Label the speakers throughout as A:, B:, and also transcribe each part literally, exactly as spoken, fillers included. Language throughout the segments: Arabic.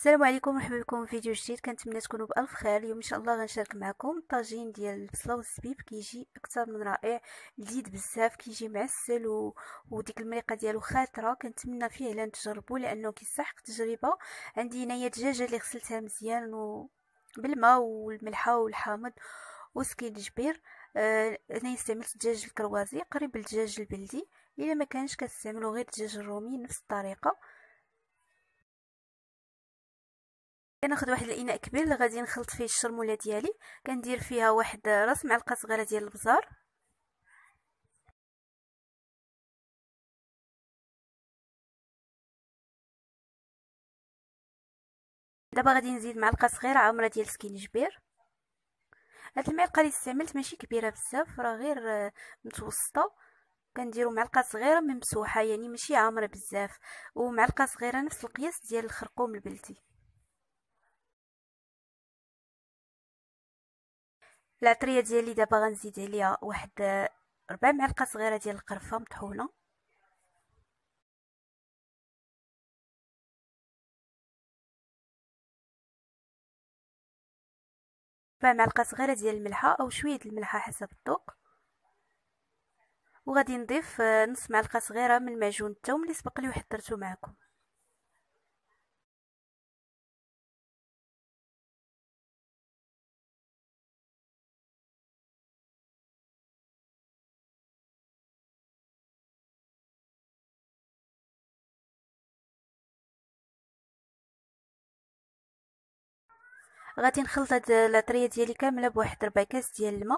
A: السلام عليكم، مرحبا بكم في فيديو جديد. كنتمنى تكونوا بالف خير. اليوم ان شاء الله غنشارك معكم طاجين ديال البصله والزبيب، كيجي اكثر من رائع، لذيذ بزاف، كيجي معسل و... وديك المريقه ديالو خاطره. كنتمنى فعلا تجربوا لانه كيستحق تجربه. عندي هنايا دجاجه اللي غسلتها مزيان و بالماء والملحه والحامض وسكينجبير. آه، انا استعملت دجاج الكروازي قريب للدجاج البلدي. الا ما كانش كتستعملوا غير الدجاج الرومي نفس الطريقه. كناخذ واحد الاناء كبير اللي غادي نخلط فيه الشرموله ديالي. كندير فيها واحد راس معلقه صغيره ديال البزار. دابا غادي نزيد معلقه صغيره عامره ديال السكينجبير. هاد المعلقه اللي استعملت ماشي كبيره بزاف، راه غير آه، متوسطه. كنديروا معلقه صغيره ممسوحه، يعني ماشي عامره بزاف، ومعلقه صغيره نفس القياس ديال الخرقوم البلدي. العطريه ديالي دابا غنزيد عليها واحد آه، ربع معلقه صغيره ديال القرفه مطحونه، ربع معلقه صغيره ديال الملحه او شويه الملحه حسب الذوق. وغادي نضيف آه، نص معلقه صغيره من معجون الثوم اللي سبق لي وحضرته معكم. غادي نخلط هاد العطريه ديالي كامله بواحد ربع كاس ديال الماء.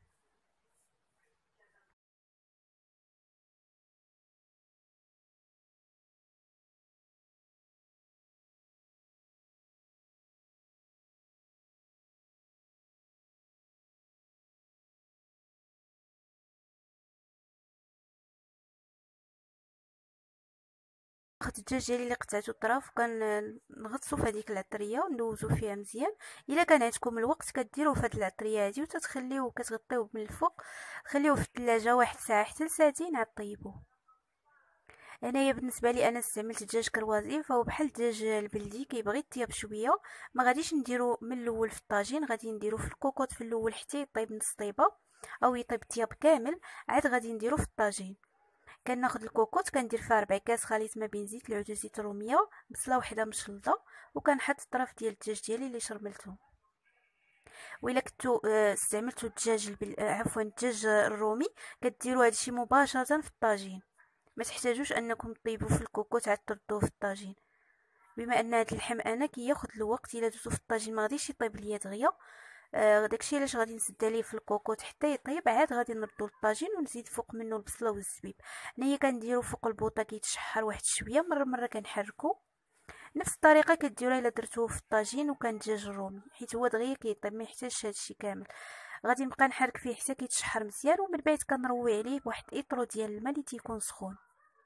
A: ناخذ الدجاج ديالي اللي قطعته طراف وكنغطسو في هذيك العطريه وندوزو فيها مزيان. الا كان عندكم الوقت كديروه في هذه العطريه هذه وتتخليوه كتغطيوه من الفوق. خليوه في الثلاجه واحد ساعه حتى لساعتين عاد طيبوه. انايا بالنسبه لي انا استعملت دجاج كروازي، فهو بحال الدجاج البلدي كيبغي يطيب شويه. ما غاديش نديرو من الاول في الطاجين، غادي نديرو في الكوكوط في الاول حتى يطيب نص طيبه او يطيب طياب كامل، عاد غادي نديرو في الطاجين. كناخذ الكوكوط كندير فيها ربع كاس خليط ما بين زيت العود وزيت الروميه، بصله وحده مشلضه، وكنحط الطرف ديال الدجاج ديالي اللي شرملته. وإلا كنتو آه، استعملتو الدجاج البل... آه، عفوا الدجاج الرومي، كديروا هادشي مباشره في الطاجين. ما تحتاجوش انكم طيبوا في الكوكوط عاد تردوه في الطاجين، بما ان هذا اللحم انا كياخذ الوقت. الا درتو في الطاجين ما غاديش يطيب ليا دغيا. آه داكشي علاش غادي نسد عليه في الكوكوط حتى يطيب، عاد غادي نردو للطاجين ونزيد فوق منه البصله والزبيب. هنايا كنديرو فوق البوطه كيتشحر واحد شويه، مره مره كنحركو. نفس الطريقه كديروها الا درتوه في الطاجين وكان دجاج الرومي، حيت هو دغيا كيطيب ما يحتاجش هادشي كامل. غادي نبقى نحرك فيه حتى كيتشحر مزيان، ومن بعد كنروي عليه بواحد ايطرو ديال الماء اللي تيكون سخون.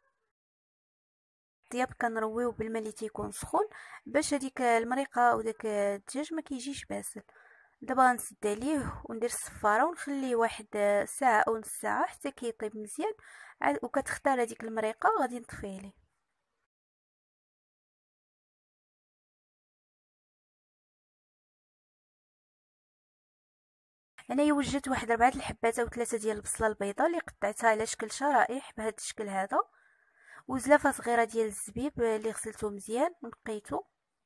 A: الطياب كنرويو بالماء اللي تيكون سخون باش هذيك المريقه او داك الدجاج ما كيجيش باسل. دابا غنسد عليه وندير الصفاره ونخليه واحد ساعه او نص ساعه حتى كيطيب مزيان. عاد وكتختار هذيك المريقه غادي نطفي عليه. انايا وجدت واحد اربعه الحبات او ثلاثه ديال البصله البيضاء اللي قطعتها على شكل شرائح بهذا الشكل هذا، وزلافه صغيره ديال الزبيب اللي غسلته مزيان ونقيته.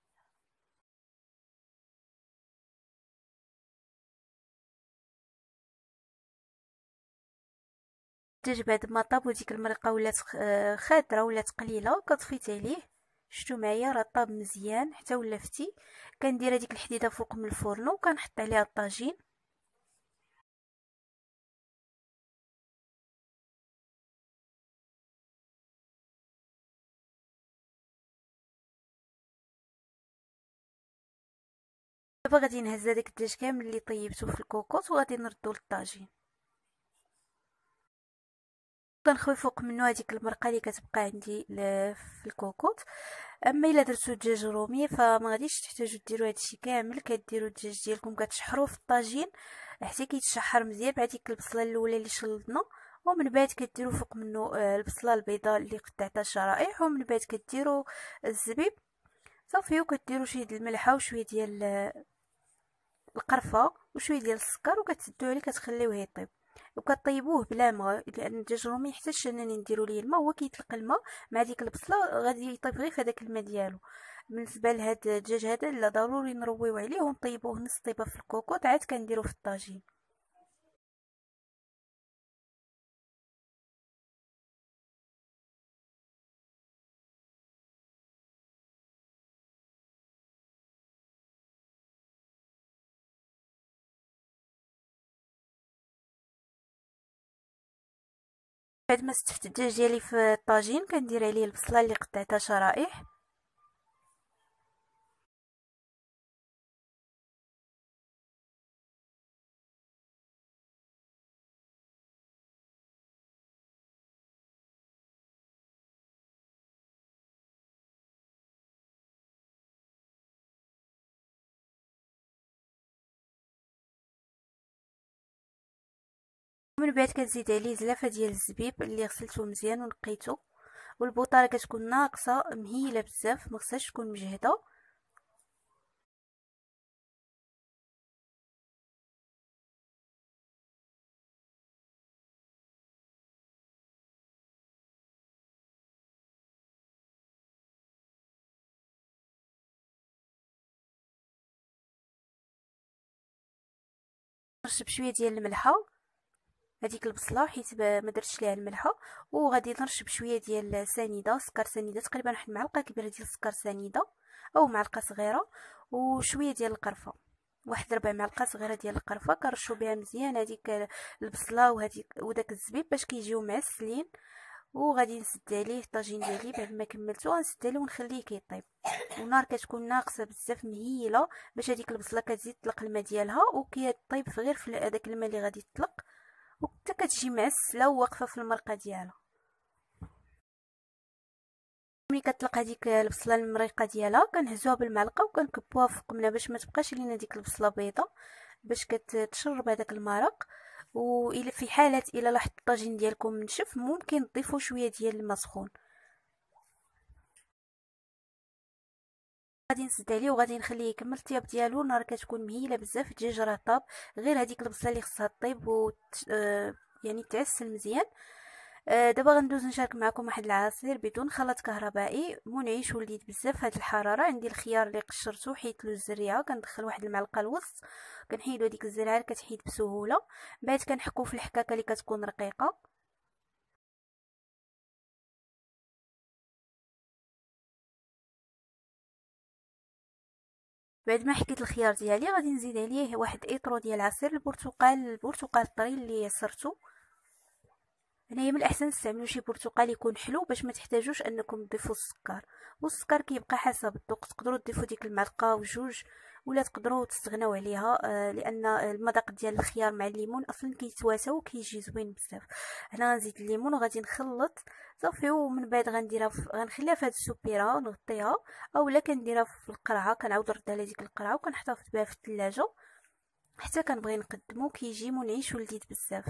A: الدجاج بعد ما طاب وديك المرقه ولات خ- خضره ولات قليله كطفيت عليه. شفتوا معايا راه طاب مزيان حتى ولا فتي. كندير هذيك الحديده فوق من الفرن وكنحط عليها الطاجين. دابا غادي نهز هذاك الدجاج كامل اللي طيبته في الكوكوط وغادي نردو للطاجين. كنخوي فوق منه هذيك المرقه اللي كتبقى عندي ل- في الكوكوط. اما الا درتو دجاج رومي فما غاديش تحتاجوا ديروا هادشي كامل. كديروا الدجاج ديالكم كتشحروه في الطاجين حتى كيتشحر مزيان مع ديك البصله الاولى اللي شلضنا، ومن بعد كديروا فوق منه آه، البصله البيضاء اللي قطعتها شرائح، ومن بعد كديروا الزبيب صافي، وكديروا شويه ديال الملحه وشويه ديال القرفه وشويه ديال السكر وكتسدوه عليه كتخليوه يطيب، وكطيبوه بلا ما، لان الدجاج الرومي يحتاجش انني نديرو ليه الماء، هو كيطلق الماء مع ديك البصله غادي يطيب غير في هذاك الماء ديالو. بالنسبه لهاد الدجاج هذا لا، ضروري نرويو عليه ونطيبوه نص طيبه في الكوكوط عاد كنديرو في الطاجين. بعد ما استفت الدجاج ديالي في الطاجين كندير عليه البصله اللي قطعتها شرائح، ومن بعد كنزيد عليه زلافه ديال الزبيب اللي غسلته مزيان ونقيته، والبوطه كتكون ناقصه مهيله بزاف، مخصهاش تكون مجهده. نرشب شويه ديال الملحه هذيك البصله حيت ما درتش ليها الملحه، وغادي نرشب شويه ديال سنيده، سكر سنيده، تقريبا واحد المعلقه كبيره ديال السكر سنيده او معلقه صغيره، وشويه ديال القرفه، واحد ربع معلقه صغيره ديال القرفه، كنرشو بها مزيان هذيك البصله وهذيك وداك الزبيب باش كيجيو معسلين. وغادي نسد عليه الطاجين ديالي بعد ما كملته، غنسد عليه ونخليه كيطيب، والنار كتكون ناقصه بزاف مهيله باش هذيك البصله كتزيد تطلق الماء ديالها وكيطيب غير في هذاك الماء اللي غادي تطلق، وحتى كتجي معسله وواقفه في المرقه ديالها. ملي كتطلق هذيك البصله المريقه ديالها كنهزوها بالمعلقه وكنكبوها فوق منها باش ما تبقاش لينا ديك البصله بيضه، باش كتشرب هذاك المرق. والى في حاله الى لاحظت الطاجين ديالكم منشف ممكن تضيفوا شويه ديال الماء سخون. غادي نسد عليه وغادي نخليه يكمل الطياب ديالو، النار كتكون مهيله بزاف، الدجاج راه طاب، غير هذيك البصله اللي خصها طيب و آه يعني تعسل مزيان. آه دابا غندوز نشارك معكم واحد العصير بدون خلط كهربائي منعش ولذيذ بزاف هاد الحراره. عندي الخيار اللي قشرته حيت له الزريعه، كندخل واحد المعلقه الوسط، كنحيدو ديك الزريعه اللي كتحيد بسهوله، بعد كنحكو في الحكاكه اللي كتكون رقيقه. بعد ما حكيت الخيار ديالي غادي نزيد عليه واحد ايطرو ديال عصير البرتقال، البرتقال الطري اللي عصرته. هنايا من الاحسن تستعملوا شي برتقال يكون حلو باش ما تحتاجوش انكم تضيفوا السكر، والسكر كيبقى حسب الذوق، تقدروا تضيفوا ديك المعلقه وجوج ولا تقدروا تستغناو عليها، آه لان المذاق ديال الخيار مع الليمون اصلا كيتواساو وكيجي زوين بزاف. هنا غنزيد الليمون وغادي نخلط صافي، ومن بعد غنديرها في... غنخليها في هاد السوبيره ونغطيها، اولا كنديرها في القرعه، كنعاود نرد على ديك القرعه وكنحتفظ بها في الثلاجه حتى كنبغي نقدمو، كيجي منعش ولذيذ بزاف.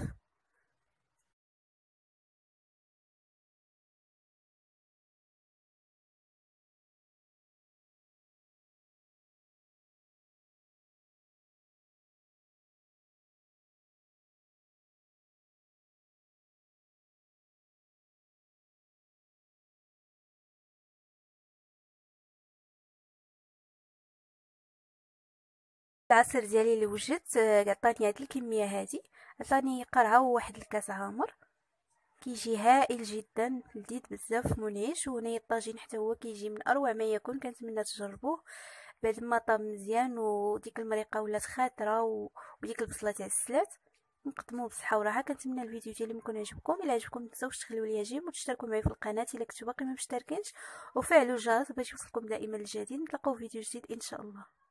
A: العصير ديالي اللي وجدت آه، عطاني هاد الكميه هادي، عطاني قرعه وواحد الكاس عامر، كيجي هائل جدا لذيذ بزاف منعش. وهنايا الطاجين حتى هو كيجي من اروع ما يكون، كنتمنى تجربوه بعد ما طاب مزيان وديك المريقه ولات خاطره و... وديك البصله تعسلات. نقدموه بصحه وراحه. كنتمنى الفيديو ديالي يكون عجبكم، الا عجبكم متنساوش تخليو لي جيم وتشتركوا معي في القناه الا كنتو باقي ما مشتركينش، وفعلوا الجرس باش يوصلكم دائما الجديد. نتلاقاو في فيديو جديد ان شاء الله.